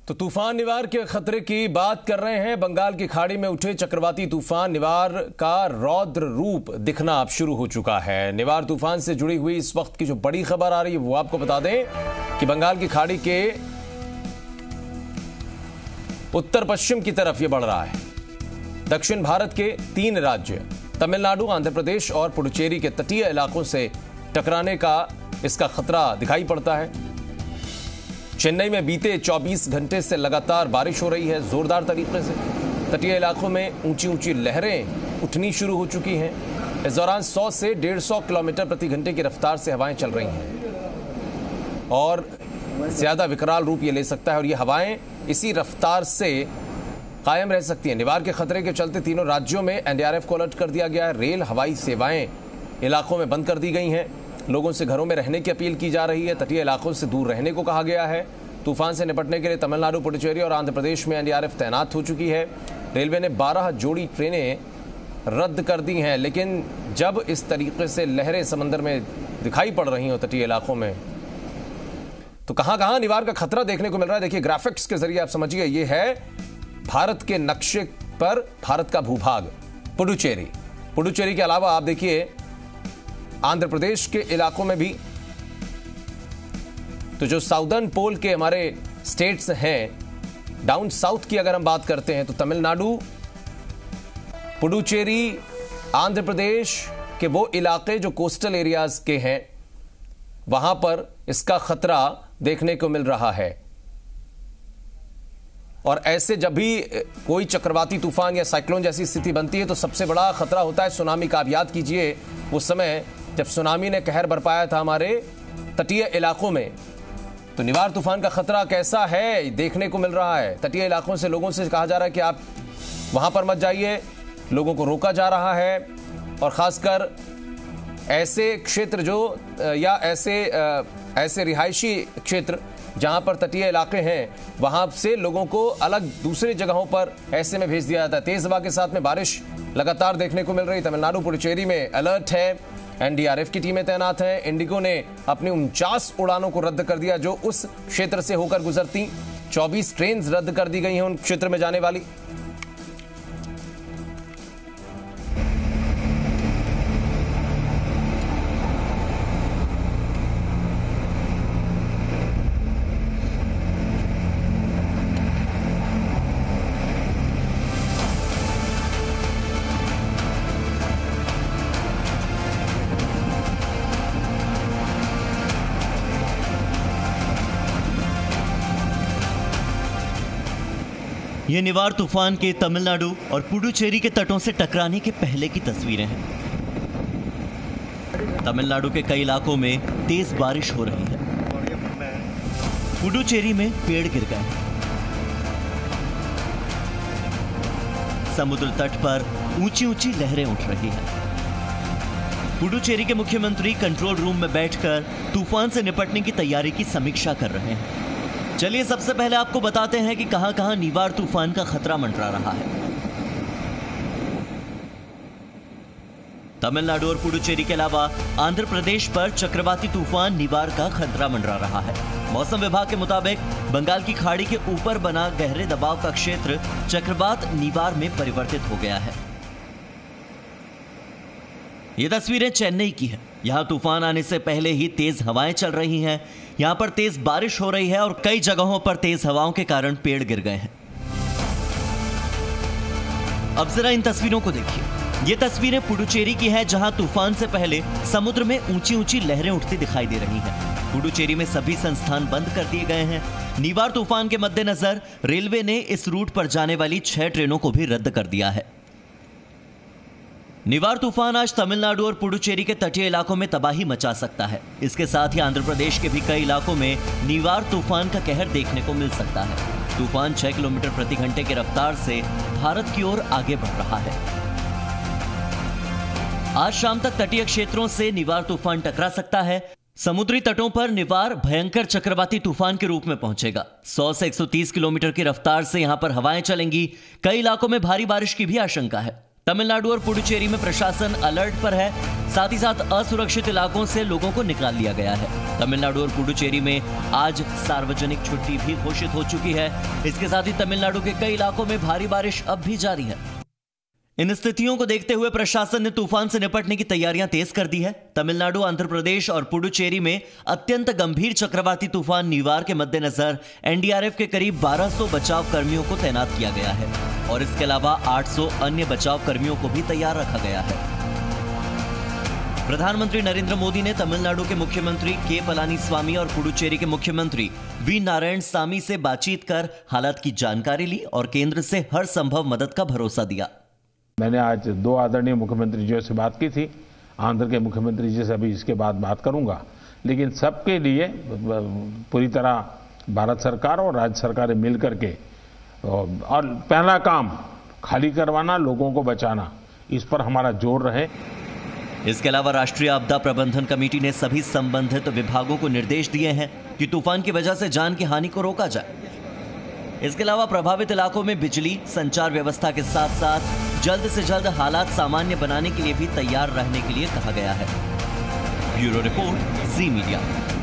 तो तूफान निवार के खतरे की बात कर रहे हैं। बंगाल की खाड़ी में उठे चक्रवाती तूफान निवार का रौद्र रूप दिखना अब शुरू हो चुका है। निवार तूफान से जुड़ी हुई इस वक्त की जो बड़ी खबर आ रही है वो आपको बता दें कि बंगाल की खाड़ी के उत्तर पश्चिम की तरफ ये बढ़ रहा है। दक्षिण भारत के 3 राज्य तमिलनाडु, आंध्र प्रदेश और पुडुचेरी के तटीय इलाकों से टकराने का इसका खतरा दिखाई पड़ता है। चेन्नई में बीते 24 घंटे से लगातार बारिश हो रही है जोरदार तरीके से। तटीय इलाकों में ऊंची ऊंची लहरें उठनी शुरू हो चुकी हैं। इस दौरान 100 से 150 किलोमीटर प्रति घंटे की रफ्तार से हवाएं चल रही हैं और ज्यादा विकराल रूप ये ले सकता है और ये हवाएं इसी रफ्तार से कायम रह सकती हैं। निवार के खतरे के चलते तीनों राज्यों में एनडीआरएफ को अलर्ट कर दिया गया है। रेल हवाई सेवाएं इलाकों में बंद कर दी गई हैं। लोगों से घरों में रहने की अपील की जा रही है। तटीय इलाकों से दूर रहने को कहा गया है। तूफान से निपटने के लिए तमिलनाडु, पुडुचेरी और आंध्र प्रदेश में एनडीआरएफ तैनात हो चुकी है। रेलवे ने 12 जोड़ी ट्रेनें रद्द कर दी हैं। लेकिन जब इस तरीके से लहरें समंदर में दिखाई पड़ रही हो तटीय इलाकों में, तो कहां निवार का खतरा देखने को मिल रहा है। देखिए ग्राफिक्स के जरिए आप समझिए, ये है भारत के नक्शे पर भारत का भूभाग पुडुचेरी के अलावा आप देखिए आंध्र प्रदेश के इलाकों में भी। तो जो साउदर्न पोल के हमारे स्टेट्स हैं, डाउन साउथ की अगर हम बात करते हैं तो तमिलनाडु, पुडुचेरी, आंध्र प्रदेश के वो इलाके जो कोस्टल एरियाज के हैं, वहां पर इसका खतरा देखने को मिल रहा है। और ऐसे जब भी कोई चक्रवाती तूफान या साइक्लोन जैसी स्थिति बनती है तो सबसे बड़ा खतरा होता है सुनामी का। आप याद कीजिए उस समय जब सुनामी ने कहर बरपाया था हमारे तटीय इलाकों में, तो निवार तूफान का खतरा कैसा है देखने को मिल रहा है। तटीय इलाकों से लोगों से कहा जा रहा है कि आप वहां पर मत जाइए, लोगों को रोका जा रहा है। और खासकर ऐसे क्षेत्र जो या ऐसे रिहायशी क्षेत्र जहां पर तटीय इलाके हैं, वहां से लोगों को अलग दूसरी जगहों पर ऐसे में भेज दिया जाता है। तेज हवा के साथ में बारिश लगातार देखने को मिल रही। तमिलनाडु, पुडुचेरी में अलर्ट है। एनडीआरएफ की टीमें तैनात हैं। इंडिगो ने अपनी 49 उड़ानों को रद्द कर दिया जो उस क्षेत्र से होकर गुजरती। 24 ट्रेन रद्द कर दी गई हैं उन क्षेत्र में जाने वाली। ये निवार तूफान के तमिलनाडु और पुडुचेरी के तटों से टकराने के पहले की तस्वीरें हैं। तमिलनाडु के कई इलाकों में तेज बारिश हो रही है। पुडुचेरी में पेड़ गिर गए हैं। समुद्र तट पर ऊंची ऊंची लहरें उठ रही हैं। पुडुचेरी के मुख्यमंत्री कंट्रोल रूम में बैठकर तूफान से निपटने की तैयारी की समीक्षा कर रहे हैं। चलिए सबसे पहले आपको बताते हैं कि कहां कहां निवार तूफान का खतरा मंडरा रहा है। तमिलनाडु और पुडुचेरी के अलावा आंध्र प्रदेश पर चक्रवाती तूफान निवार का खतरा मंडरा रहा है। मौसम विभाग के मुताबिक बंगाल की खाड़ी के ऊपर बना गहरे दबाव का क्षेत्र चक्रवात निवार में परिवर्तित हो गया है। ये तस्वीरें चेन्नई की है। यहां तूफान आने से पहले ही तेज हवाएं चल रही हैं। यहां पर तेज बारिश हो रही है और कई जगहों पर तेज हवाओं के कारण पेड़ गिर गए हैं। अब जरा इन तस्वीरों को देखिए। ये तस्वीरें पुडुचेरी की है जहां तूफान से पहले समुद्र में ऊंची ऊंची लहरें उठती दिखाई दे रही हैं। पुडुचेरी में सभी संस्थान बंद कर दिए गए हैं। निवार तूफान के मद्देनजर रेलवे ने इस रूट पर जाने वाली 6 ट्रेनों को भी रद्द कर दिया है। निवार तूफान आज तमिलनाडु और पुडुचेरी के तटीय इलाकों में तबाही मचा सकता है। इसके साथ ही आंध्र प्रदेश के भी कई इलाकों में निवार तूफान का कहर देखने को मिल सकता है। तूफान 6 किलोमीटर प्रति घंटे की रफ्तार से भारत की ओर आगे बढ़ रहा है। आज शाम तक तटीय क्षेत्रों से निवार तूफान टकरा सकता है। समुद्री तटों पर निवार भयंकर चक्रवाती तूफान के रूप में पहुंचेगा। 100 से 130 किलोमीटर की रफ्तार से यहां पर हवाएं चलेंगी। कई इलाकों में भारी बारिश की भी आशंका है। तमिलनाडु और पुडुचेरी में प्रशासन अलर्ट पर है। साथ ही साथ असुरक्षित इलाकों से लोगों को निकाल लिया गया है। तमिलनाडु और पुडुचेरी में आज सार्वजनिक छुट्टी भी घोषित हो चुकी है। इसके साथ ही तमिलनाडु के कई इलाकों में भारी बारिश अब भी जारी है। इन स्थितियों को देखते हुए प्रशासन ने तूफान से निपटने की तैयारियां तेज कर दी है। तमिलनाडु, आंध्र प्रदेश और पुडुचेरी में अत्यंत गंभीर चक्रवाती तूफान निवार के मद्देनजर एनडीआरएफ के करीब 1200 बचाव कर्मियों को तैनात किया गया है और इसके अलावा 800 अन्य बचाव कर्मियों को भी तैयार रखा गया है। प्रधानमंत्री नरेंद्र मोदी ने तमिलनाडु के मुख्यमंत्री के पलानीस्वामी और पुडुचेरी के मुख्यमंत्री वी नारायणसामी से बातचीत कर हालात की जानकारी ली और केंद्र से हर संभव मदद का भरोसा दिया। मैंने आज 2 आदरणीय मुख्यमंत्री जी से बात की थी। आंध्र के मुख्यमंत्री जी से अभी इसके बाद बात करूंगा। लेकिन सबके लिए पूरी तरह भारत सरकार और राज्य सरकारें मिल करके और पहला काम खाली करवाना, लोगों को बचाना, इस पर हमारा जोर रहे। इसके अलावा राष्ट्रीय आपदा प्रबंधन कमेटी ने सभी संबंधित विभागों को निर्देश दिए हैं कि तूफान की वजह से जान की हानि को रोका जाए। इसके अलावा प्रभावित इलाकों में बिजली, संचार व्यवस्था के साथ साथ जल्द से जल्द हालात सामान्य बनाने के लिए भी तैयार रहने के लिए कहा गया है। Bureau report, Zee media.